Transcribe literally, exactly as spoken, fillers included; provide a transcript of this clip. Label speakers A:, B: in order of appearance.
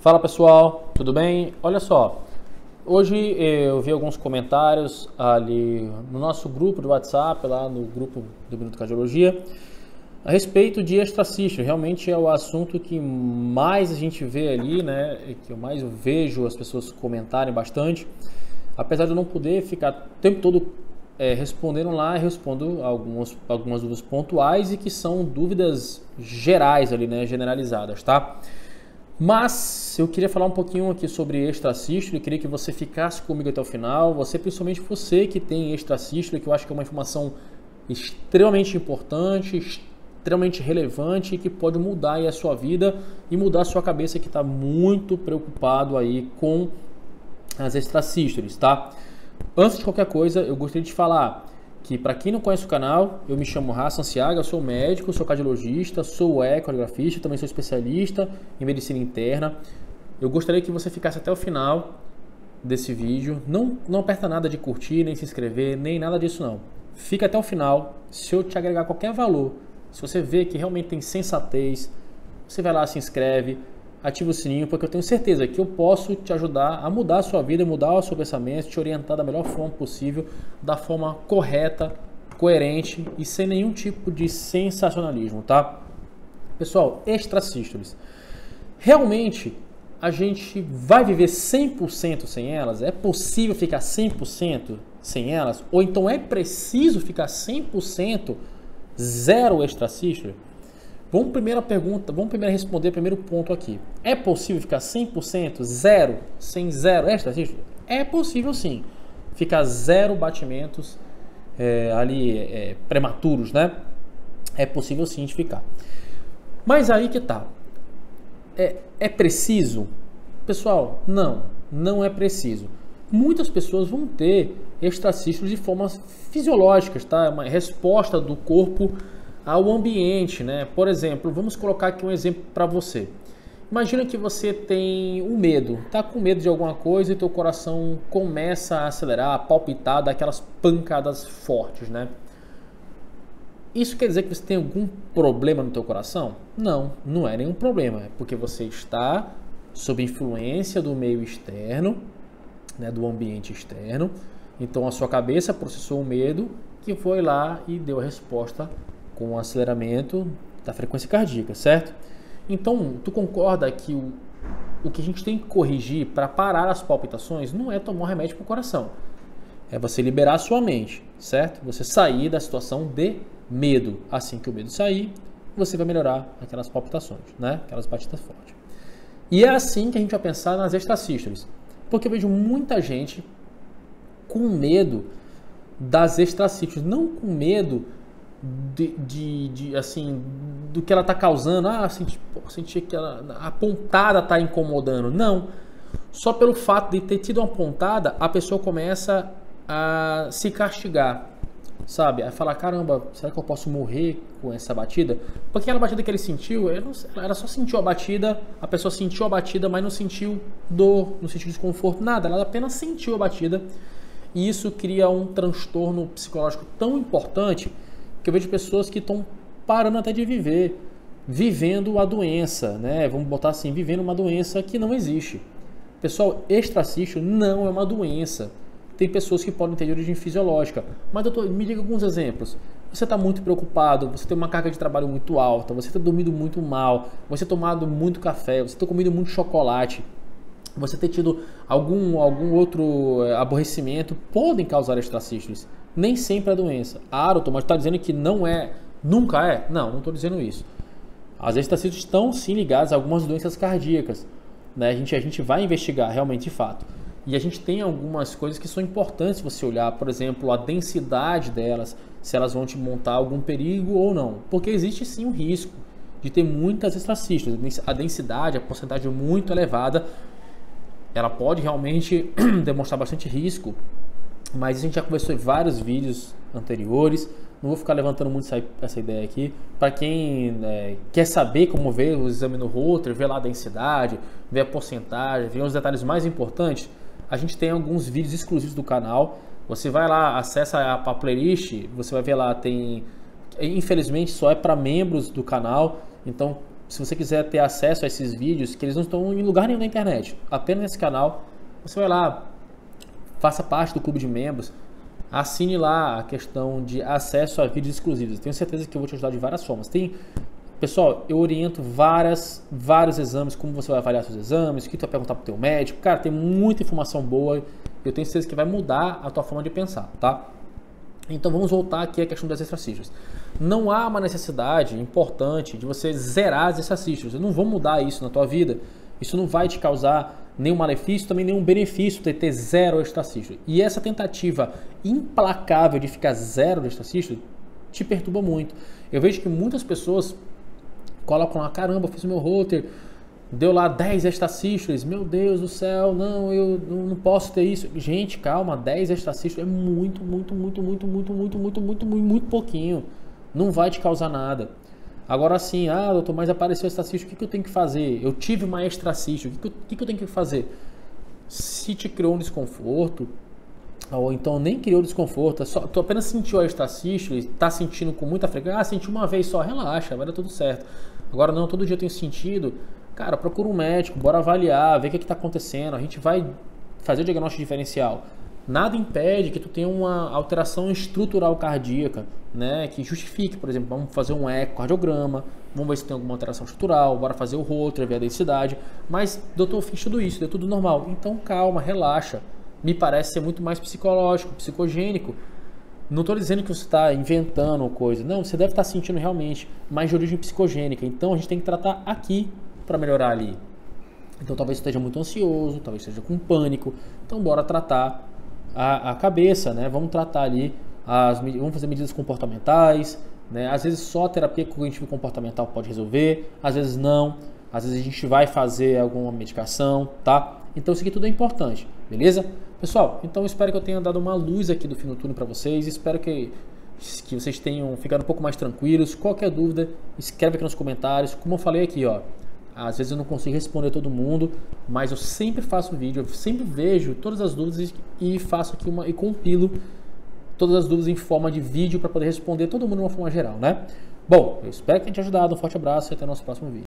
A: Fala pessoal, tudo bem? Olha só, hoje eu vi alguns comentários ali no nosso grupo do WhatsApp, lá no grupo do Minuto Cardiologia, a respeito de extracístole. Realmente é o assunto que mais a gente vê ali, né? Que eu mais vejo as pessoas comentarem bastante. Apesar de eu não poder ficar o tempo todo é, respondendo lá, eu respondo algumas, algumas dúvidas pontuais e que são dúvidas gerais ali, né? Generalizadas, tá? Mas eu queria falar um pouquinho aqui sobre extracístole, eu queria que você ficasse comigo até o final, você, principalmente você que tem extracístole, que eu acho que é uma informação extremamente importante, extremamente relevante, que pode mudar aí a sua vida e mudar a sua cabeça, que está muito preocupado aí com as extracístoles, tá? Antes de qualquer coisa, eu gostaria de falar que, para quem não conhece o canal, eu me chamo Hassan Ciaga, eu sou médico, sou cardiologista, sou ecografista, também sou especialista em medicina interna. Eu gostaria que você ficasse até o final desse vídeo. Não, não aperta nada de curtir, nem se inscrever, nem nada disso não. Fica até o final. Se eu te agregar qualquer valor, se você vê que realmente tem sensatez, você vai lá, se inscreve, ativa o sininho, porque eu tenho certeza que eu posso te ajudar a mudar a sua vida, mudar o seu pensamento, te orientar da melhor forma possível, da forma correta, coerente e sem nenhum tipo de sensacionalismo, tá? Pessoal, extracístoles. Realmente, a gente vai viver cem por cento sem elas? É possível ficar cem por cento sem elas? Ou então é preciso ficar cem por cento zero extracístole? Vamos primeira pergunta, vamos primeiro responder o primeiro ponto aqui. É possível ficar cem por cento zero, sem zero extracístole? É possível sim. Ficar zero batimentos é, ali é, prematuros, né? É possível sim de ficar. Mas aí que tá. É, é preciso? Pessoal, não, não é preciso. Muitas pessoas vão ter extracístoles de formas fisiológicas, tá? Uma resposta do corpo ao ambiente, né? Por exemplo, vamos colocar aqui um exemplo para você. Imagina que você tem um medo, tá com medo de alguma coisa e teu coração começa a acelerar, a palpitar, dar aquelas pancadas fortes, né? Isso quer dizer que você tem algum problema no teu coração? Não, não é nenhum problema, é porque você está sob influência do meio externo, né, do ambiente externo. Então a sua cabeça processou o medo, que foi lá e deu a resposta com o aceleramento da frequência cardíaca, certo? Então, tu concorda que o, o que a gente tem que corrigir para parar as palpitações não é tomar um remédio para o coração. É você liberar a sua mente, certo? Você sair da situação de medo. Assim que o medo sair, você vai melhorar aquelas palpitações, né? Aquelas batidas fortes. E é assim que a gente vai pensar nas extracístoles. Porque eu vejo muita gente com medo das extracístoles, não com medo De, de, de, assim, do que ela está causando. Ah, senti, pô, senti que ela, a pontada está incomodando. Não. Só pelo fato de ter tido uma pontada, a pessoa começa a se castigar, sabe? A falar, caramba, será que eu posso morrer com essa batida? Porque aquela batida que ele sentiu, ela, não, ela só sentiu a batida, a pessoa sentiu a batida, mas não sentiu dor, não sentiu desconforto, nada. Ela apenas sentiu a batida. E isso cria um transtorno psicológico tão importante que eu vejo pessoas que estão parando até de viver, vivendo a doença, né? Vamos botar assim, vivendo uma doença que não existe. Pessoal, extracístole não é uma doença. Tem pessoas que podem ter de origem fisiológica. Mas, doutor, me diga alguns exemplos. Você está muito preocupado, você tem uma carga de trabalho muito alta, você está dormindo muito mal, você tem tomado muito café, você tem comido muito chocolate, você tem tido algum, algum outro aborrecimento, podem causar extracístoles. Nem sempre é doença. Ah, doutor, mas está dizendo que não é, nunca é? Não, não estou dizendo isso. As extracístoles estão sim ligadas a algumas doenças cardíacas, né? A gente, a gente vai investigar realmente de fato. E a gente tem algumas coisas que são importantes você olhar, por exemplo, a densidade delas, se elas vão te montar algum perigo ou não. Porque existe sim um risco de ter muitas extracístoles. A densidade, a porcentagem muito elevada, ela pode realmente demonstrar bastante risco. Mas a gente já conversou em vários vídeos anteriores, não vou ficar levantando muito essa, essa ideia aqui. Para quem é, quer saber como ver o exame no Holter, ver lá a densidade, ver a porcentagem, ver os detalhes mais importantes, a gente tem alguns vídeos exclusivos do canal. Você vai lá, acessa a, a playlist, você vai ver lá, tem... Infelizmente só é para membros do canal, então se você quiser ter acesso a esses vídeos, que eles não estão em lugar nenhum na internet, apenas nesse canal, você vai lá, faça parte do clube de membros, assine lá a questão de acesso a vídeos exclusivos. Tenho certeza que eu vou te ajudar de várias formas. Tem, pessoal, eu oriento várias, vários exames, como você vai avaliar seus exames, o que tu vai perguntar pro teu médico. Cara, tem muita informação boa. Eu tenho certeza que vai mudar a tua forma de pensar, tá? Então vamos voltar aqui à questão das extracístoles. Não há uma necessidade importante de você zerar as extracístoles. Eu não vou mudar isso na tua vida. Isso não vai te causar nenhum malefício, também nenhum benefício de ter zero extracístole. E essa tentativa implacável de ficar zero de extracístole te perturba muito. Eu vejo que muitas pessoas colocam lá, caramba, eu fiz o meu Holter, deu lá dez extracístoles, meu Deus do céu, não, eu não posso ter isso. Gente, calma, dez extracístoles é muito, muito, muito, muito, muito, muito, muito, muito, muito, muito pouquinho. Não vai te causar nada. Agora sim, ah, doutor, mas apareceu extracístole, o que, que eu tenho que fazer? Eu tive uma extracístole, o que, que, que, que eu tenho que fazer? Se te criou um desconforto, ou então nem criou desconforto, é só, tu apenas sentiu a extracístole, está sentindo com muita frequência, ah, senti uma vez só, relaxa, vai dar tudo certo. Agora não, todo dia eu tenho sentido, cara, procura um médico, bora avaliar, ver o que está acontecendo, a gente vai fazer o diagnóstico diferencial. Nada impede que tu tenha uma alteração estrutural cardíaca, né, que justifique, por exemplo, vamos fazer um ecocardiograma, vamos ver se tem alguma alteração estrutural, bora fazer o Holter, ver a densidade, mas doutor, eu fiz tudo isso, deu tudo normal. Então calma, relaxa, me parece ser muito mais psicológico, psicogênico. Não estou dizendo que você está inventando coisa, não, você deve estar sentindo realmente mais de origem psicogênica, então a gente tem que tratar aqui para melhorar ali. Então talvez esteja muito ansioso, talvez esteja com pânico, então bora tratar A, a cabeça, né? Vamos tratar ali, as, vamos fazer medidas comportamentais, né? Às vezes só a terapia cognitivo comportamental pode resolver, às vezes não, às vezes a gente vai fazer alguma medicação, tá? Então isso aqui tudo é importante, beleza? Pessoal, então eu espero que eu tenha dado uma luz aqui do fim do túnel para vocês, espero que, que vocês tenham ficado um pouco mais tranquilos. Qualquer dúvida, escreve aqui nos comentários, como eu falei aqui, ó. Às vezes eu não consigo responder todo mundo, mas eu sempre faço vídeo, eu sempre vejo todas as dúvidas e faço aqui uma e compilo todas as dúvidas em forma de vídeo para poder responder todo mundo de uma forma geral, né? Bom, eu espero que tenha te ajudado, um forte abraço e até o nosso próximo vídeo.